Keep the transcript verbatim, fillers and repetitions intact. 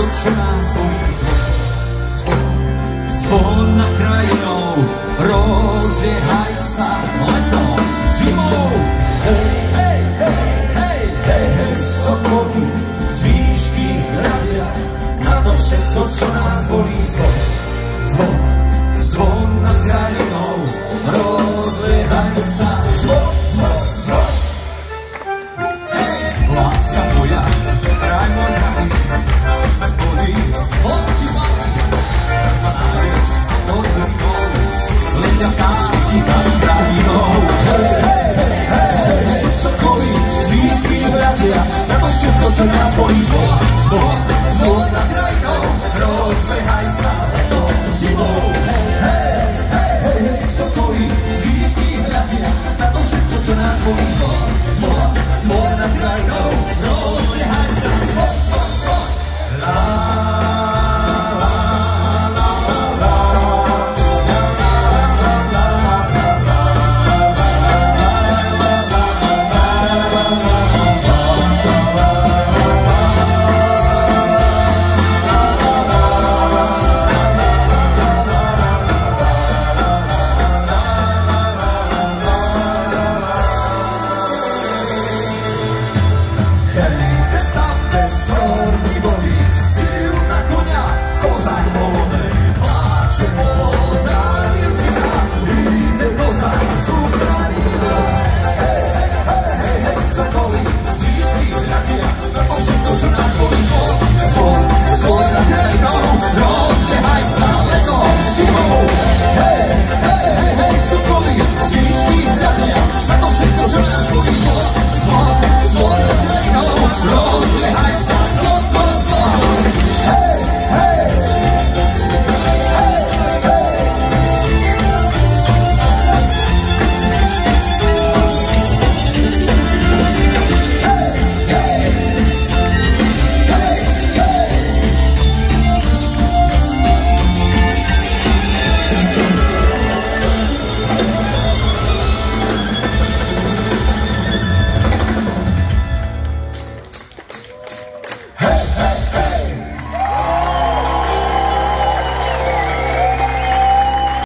všetko, čo nás bolí. Zvon, zvon nad krajinou, rozliehaj sa letom, zimou. Hej, hej, hej, hej, hej, hej, sokoly z výšky hľadia na to všetko, čo nás bolí. Zvon, zvon, zvon nad krajinou, rozliehaj sa. Zvon, zvon, zvon. Láska moja, raj môj drahý, sme boli chlapci malí, raz ma nájdeš pod hlínou, letia vtáci nad krajinou. Hej, hej, hej, hej, hej, sokoly z výšky hľadia na to všetko, čo nás bolí. Zvon.